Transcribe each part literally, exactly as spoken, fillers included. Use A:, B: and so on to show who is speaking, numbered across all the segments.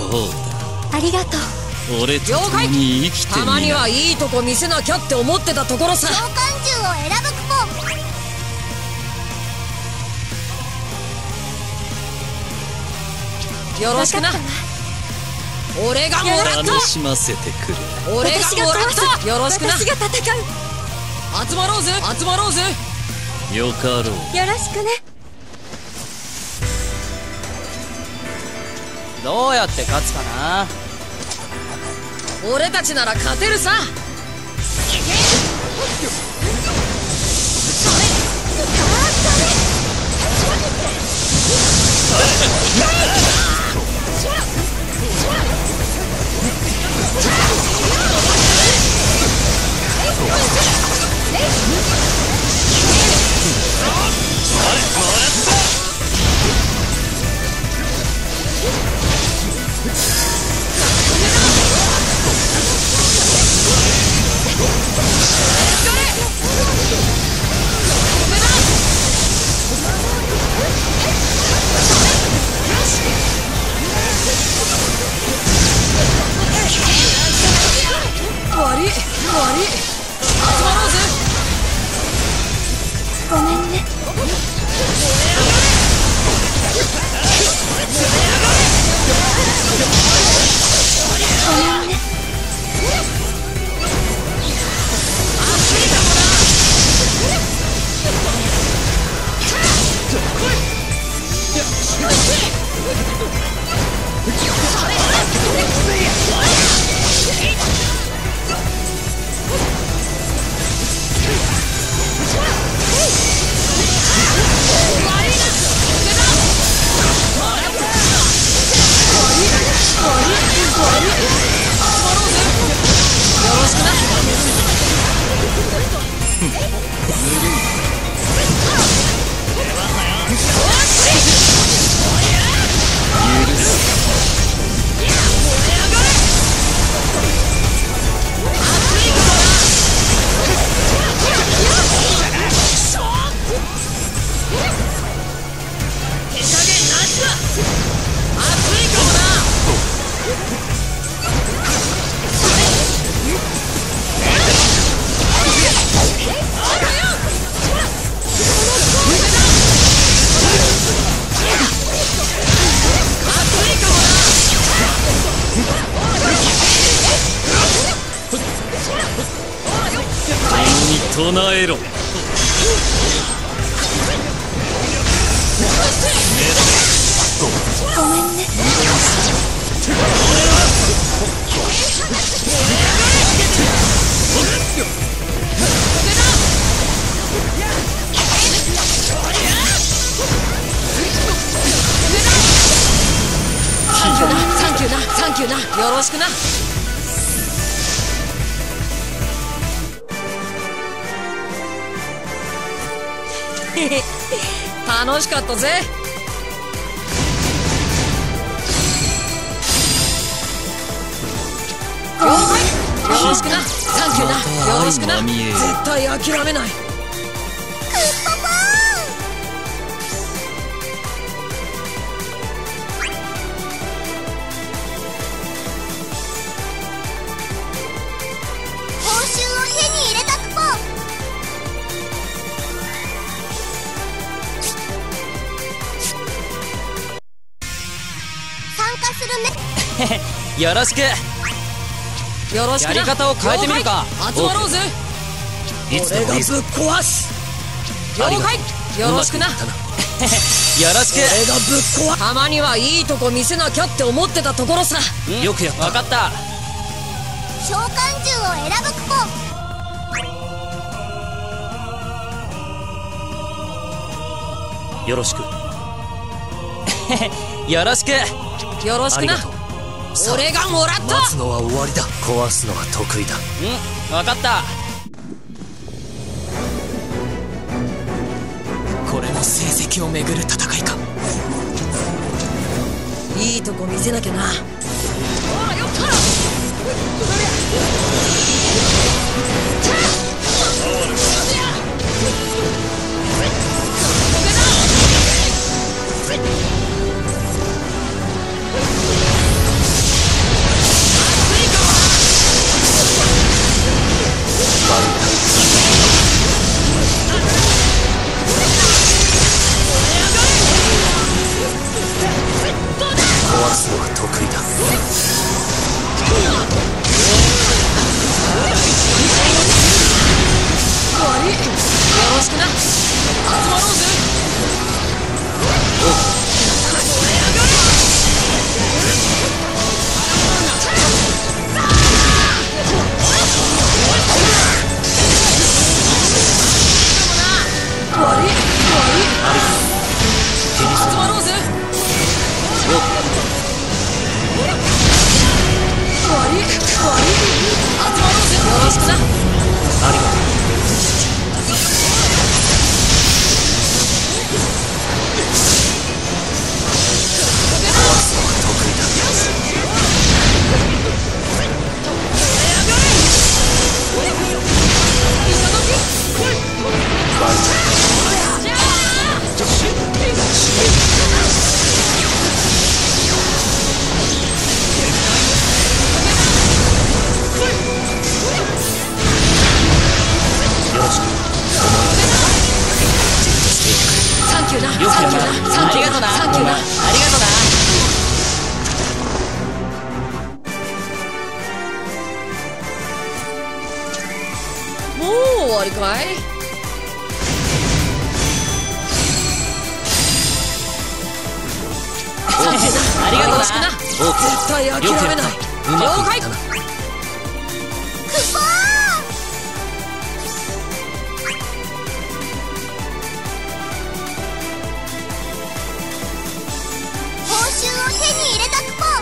A: ありがとう。
B: 俺と共に生きてみな。
C: たまにはいいとこ見せなきゃって思ってたところさ。
A: 召喚獣を選ぶク
C: ポ。よろしくな。俺がもらった。
B: 楽しませてくれ。
C: 俺がもらった。よろしくな。
A: 私が戦う。
C: 集まろうぜ集まろうぜ。
B: よかろう。
A: よろしくね。
D: どうやって勝つかな。
C: 俺たちなら勝てるさ。悪い悪い。集まろうぜ。
A: ごめんね。ごめんね。
B: 唱えろ。
A: ごめんね。
C: サンキューなサンキューなサンキューな。よろしくな。楽しかったぜ。了解。よろしくな。サンキューな。よろしくな。絶対諦めない。
A: クッパパ報酬を手に入れたクポ。参加するね。
D: よろしく。
C: よろしくな。
D: やり方を変えてみるか。
C: 集まろうぜ。
B: いつでもいいぞ。
C: 俺がぶっ壊す。了解。よろしくな。
D: よろしく。
C: 俺がぶっ壊す。たまにはいいとこ見せなきゃって思ってたところさ。
B: よくやった。
D: 分かった。
A: 召喚獣を選ぶクポ。
B: よろしく。
D: よろしく。
C: よろしくな。俺がもらった。
B: 待つのは終わりだ。壊すのは得意だ。
D: うん、分かった。
E: これも成績をめぐる戦いか。
C: いいとこ見せなきゃな。
B: 得意だ。
C: 終わり。よろしくな。集まろうぜ。終わり。終わり。集まろうぜ。終わり。終わり。集まろうぜ。よろしくな。
B: ありがとう。
D: よくやった。ありがとな。ありがとな。ありがとな。
C: もう終わりかい。
D: ありがとな。
C: 絶対諦めない。
B: うまくい
C: 了解
B: ったな。
A: クポー報酬を手に入れたクポ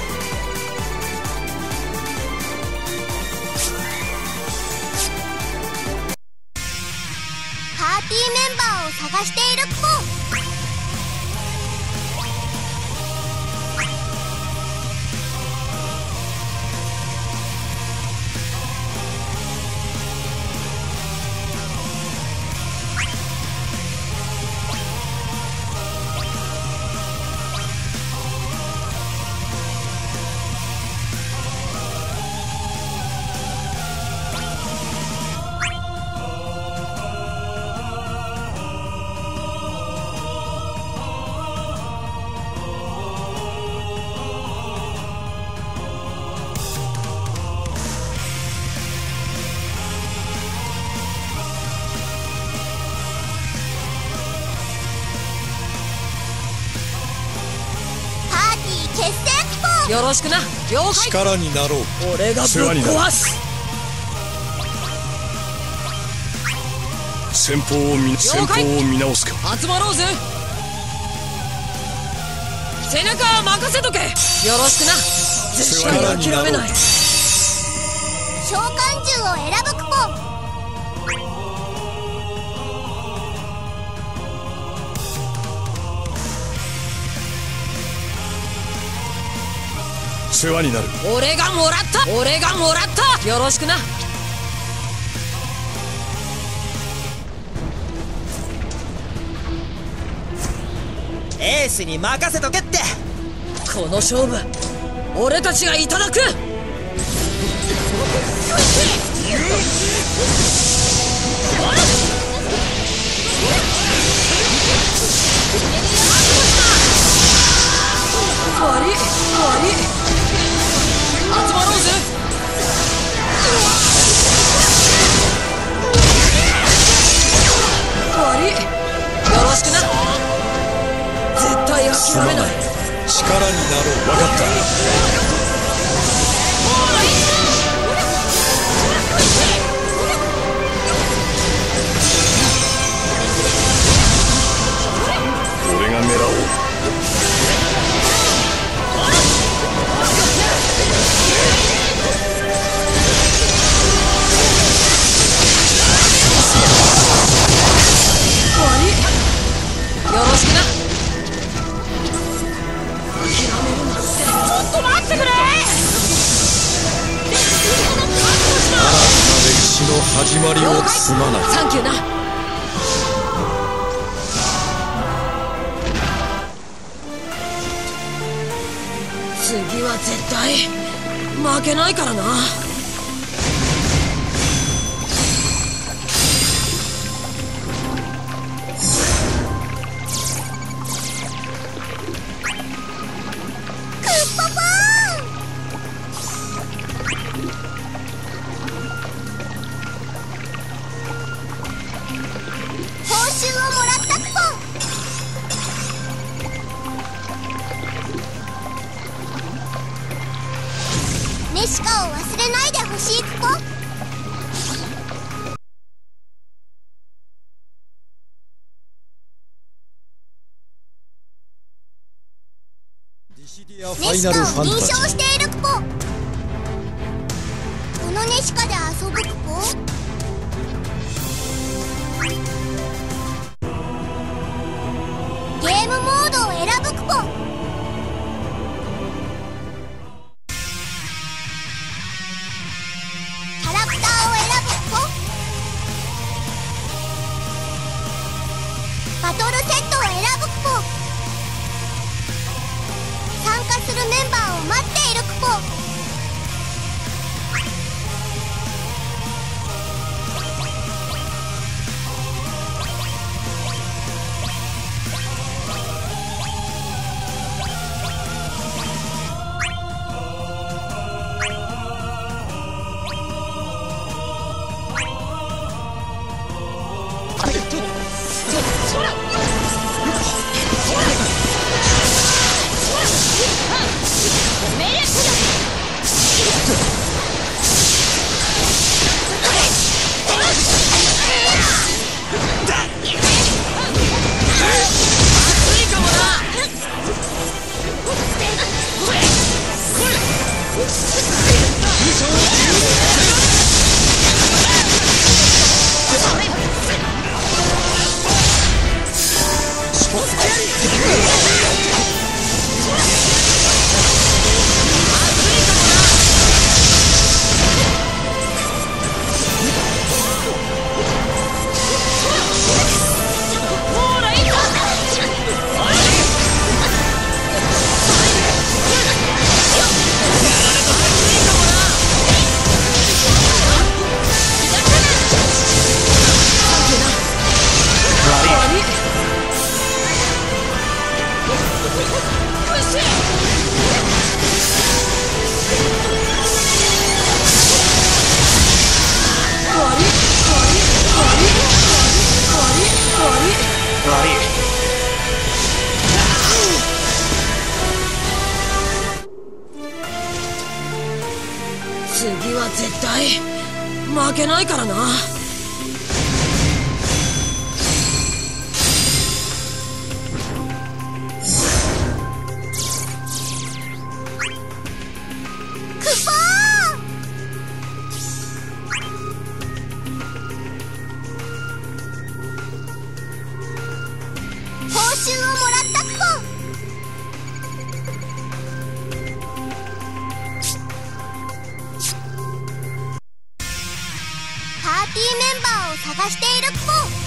A: パーティーメンバーを探しているクポ結成クポ
C: よろしくな。了解。
F: 力になろう。
C: 俺がぶっ壊す。
F: 先方を見先方を見直すか。
C: 集まろうぜ。背中任せとけ。よろしくな。絶対諦めない。
A: 召喚獣を選ぶクポ
F: 世話になる。
C: 俺がもらった俺がもらったよろしくな。
D: エースに任せとけって。
C: この勝負俺たちがいただく。終わり終わり。集まろうぜ。終わり。よろしくな。絶対諦めない。
F: 力になろう。分かった。俺が狙おう。
C: 終わり。よろしくな。ちょっと待ってくれ。
F: 歴史の始まりをすまない。
C: サンキューな。次は絶対負けないからな。
A: クッポポネシカを忘れないでほしいクポ。
F: ディシディアフ
A: ネ
F: ァイナル
A: シカを認
F: ファンタジ
A: 証しているクポ。このネシカで遊ぶクポ。ゲームモードを選ぶクポ。キャラクターを選ぶクポ。バトルセットを選ぶクポ。参加するメンバーを待っているクポ。
C: 次は絶対負けないからな。
A: クポー。報酬をもらったクポ。パーティーメンバーを探しているクポ。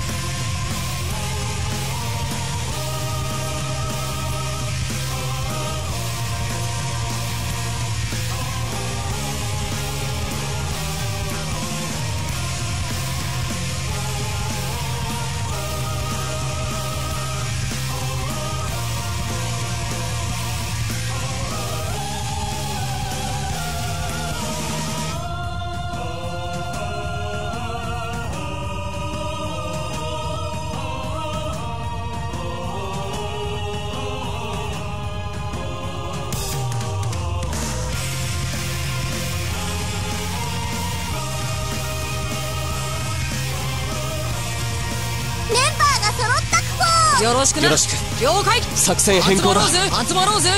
A: メンバーが揃ったクポ。
C: よろしくな。
B: よろしく。
C: 了解。
B: 作戦変更だ。
C: 集まろうぜ集まろうぜ。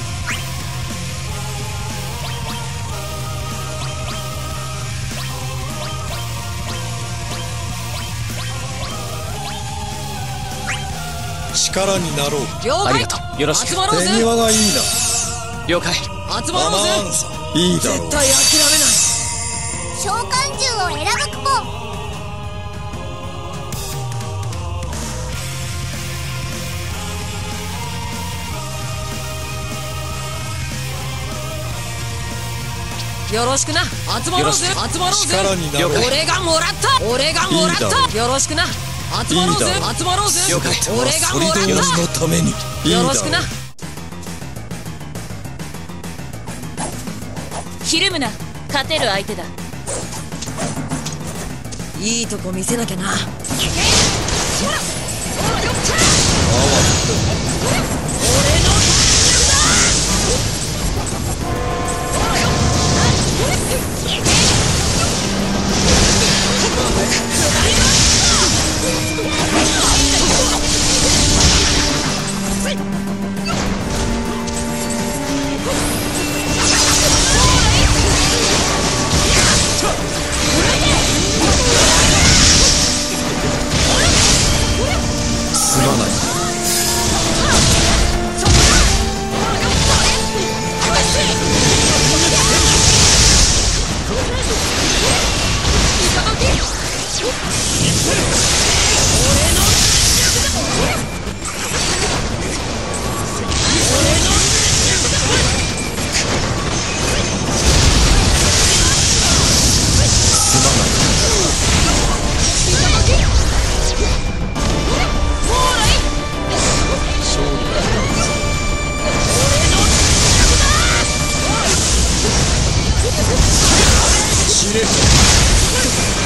F: 力になろう。
C: 了解。
B: ありがとう。よろしく。
C: 集まろうぜ。
F: 手際がいいな。
B: 了解。
C: 集まろうぜ。
F: アマンサいいだろう。
C: 絶対諦めない。
A: 召喚獣を選ぶクポ。
C: よろしくな。集まろうぜ
B: よろ
C: 集まろうぜ。
F: 力になろう。
C: 俺がもらった俺がもらっ
F: いいだろ
C: たよろしくな。集まろうぜ
F: いいだろ
C: 集まろうぜ。
B: 了解。
C: 俺がもらっ
F: ソリド王のためにいい
C: た
F: だろう。
C: よろしくな。
D: ひるむな。勝てる相手だ。
C: いいとこ見せなきゃな。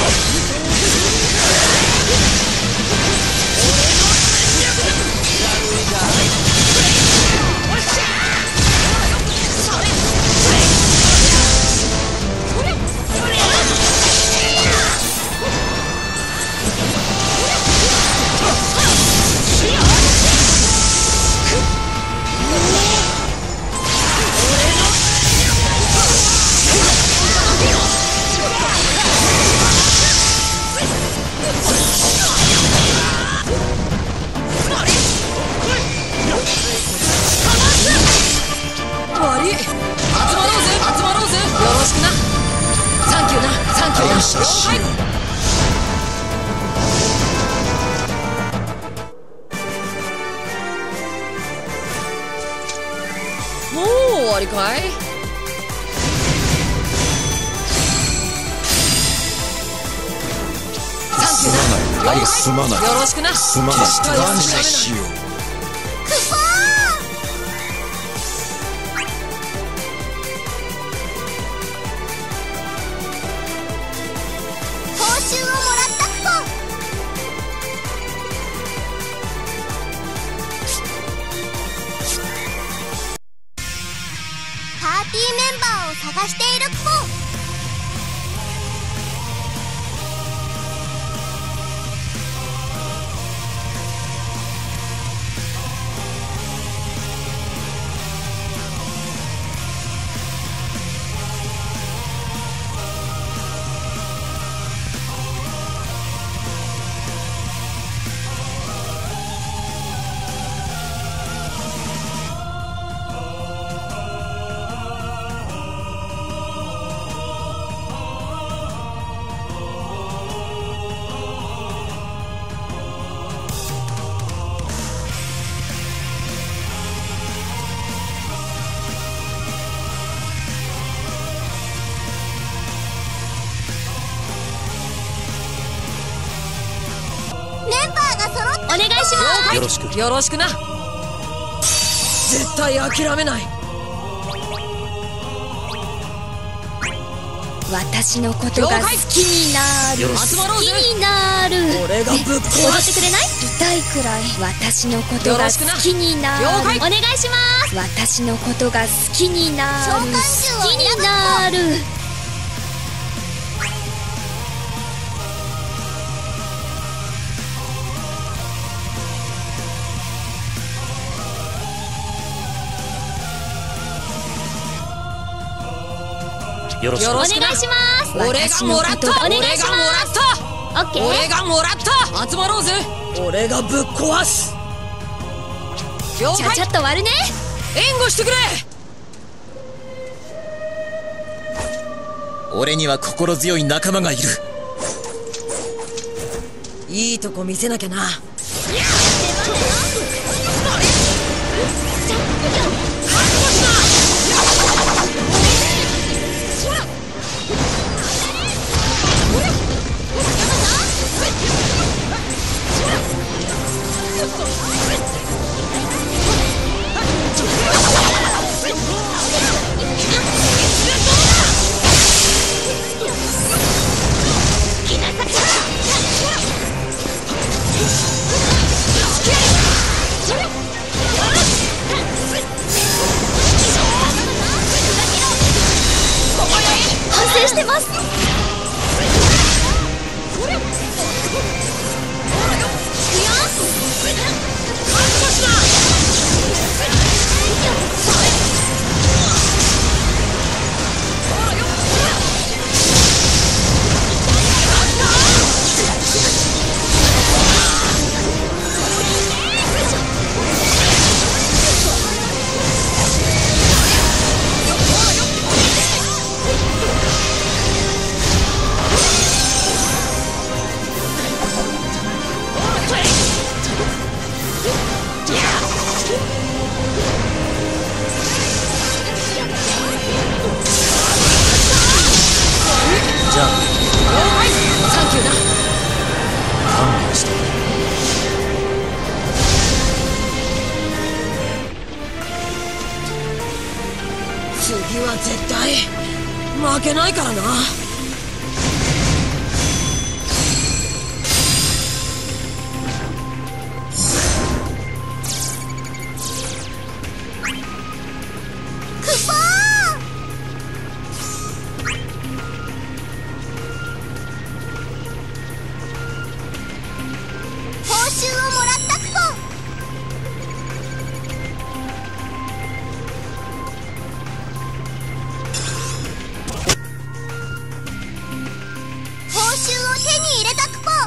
C: もう終わりかい？
F: すまない。すまない。
C: よろしくな。
F: すまない。感謝しよう。
A: 報酬をもらったっぽ。パーティーメンバーを探しているっぽ。お願いします。
B: よろしく。
C: よろしくな。絶対諦めない。
A: 私のことが好きになる。
C: 集まろうぜ。
A: 好きになる。
C: 俺がぶっ壊
A: 踊ってくれない？痛いくらい私のことが好きになる。
C: 了解。
A: お願いします。私のことが好きになる。好きになる。
B: よろしく。
C: よろしくな。
A: お願いします。
C: 俺がもらった。
A: お願い
C: 俺
A: しま
C: がもらっ
A: す。
C: た。
A: オッケー。
C: 俺がもらった。集まろうぜ。俺がぶっ壊す。了解。
A: ちゃちゃっと割るね。
C: 援護してくれ。
E: 俺には心強い仲間がいる。
C: いいとこ見せなきゃな。
A: 反省してます。
B: じゃあ
C: サンキューだ。
B: 勘弁して。
C: 次は絶対負けないからな。
G: 入れたクポ。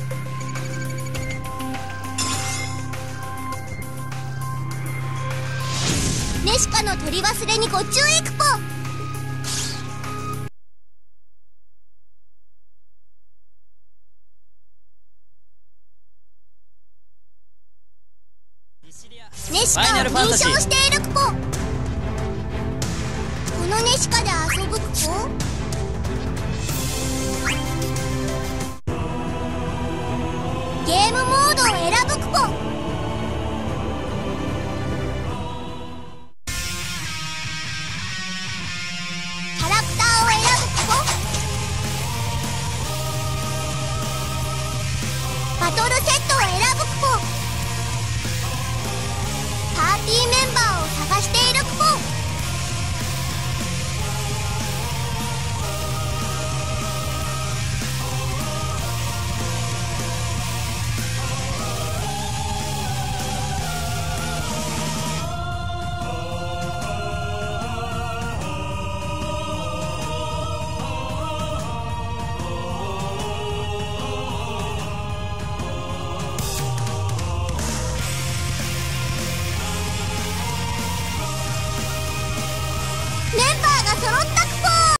G: ネシカの取り忘れにご注意クポ。ネシカを認証しているクポ。このネシカで遊ぶクポ。